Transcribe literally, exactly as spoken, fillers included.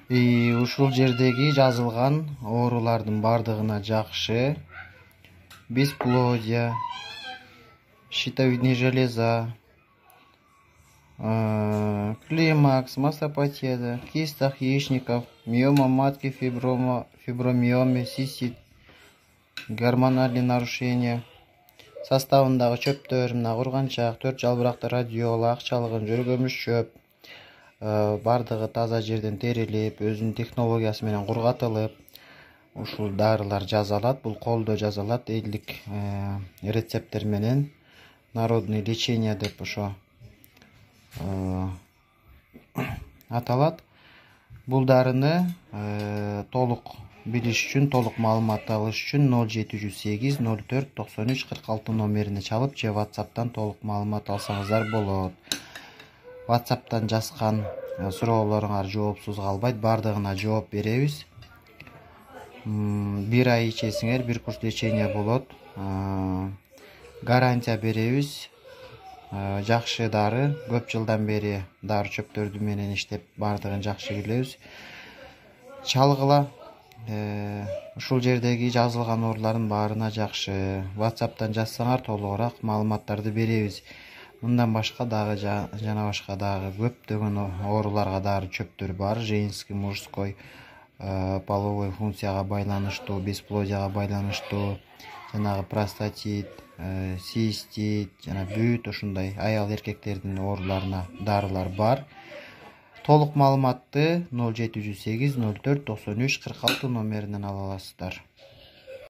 И ушул жердеги жазылган оорулардын бардыгына жакшы. Бесплодие, щитовидная железа, климакс, мастопатия, кистах яичников, миома матки, фиброма, фибромиомы, цистит, гормональный нарушение. Составындагы чөптөр, мына курганчак, төрт жалбыракты радиола, акчалыгын, жөргөмүш чөп бардыгы таза жерден терилип, өзүнүн технологиясы менен кургатылып, ушул дарылар жазалат. Бул колдо жазалат, элдик рецепттер менен. Народный лечение деп ошо аталат. Бул дарыны толук билиш үчүн, толук маалымат алыш үчүн ноль жети жүз сегиз ноль төрт токсон үч кырк алты номерине чалып же WhatsApp'тан толук маалымат алсаңыздар болот. WhatsApp'тан жазган суроолоруңар жоопсуз калбайт, бардыгына жооп беребиз. Бир ай ичесиңер бир курс лечение болот. Гарантия беребиз. Жакшы дары, көп жылдан бери дары чөптөрдү менен иштеп бардыгын жакшы билебиз. Чалгыла ушул жердеги жазылган оорулардын баарына жакшы. WhatsApp'тан жазсаңар толугураак маалыматтарды беребиз. Мындан башка дагы жана башка дагы көптөгөн ооруларга дары чөптөр бар. Женский, мужской, половой функцияга байланыштуу, бесплодияга байланыштуу, жанагы простатит, цистит, жана бүт ушундай аял эркектердин ооруларына дарылар бар. Толук маалыматты ноль жети жүз сегиз ноль төрт токсон үч кырк алты номеринен ала аласыздар.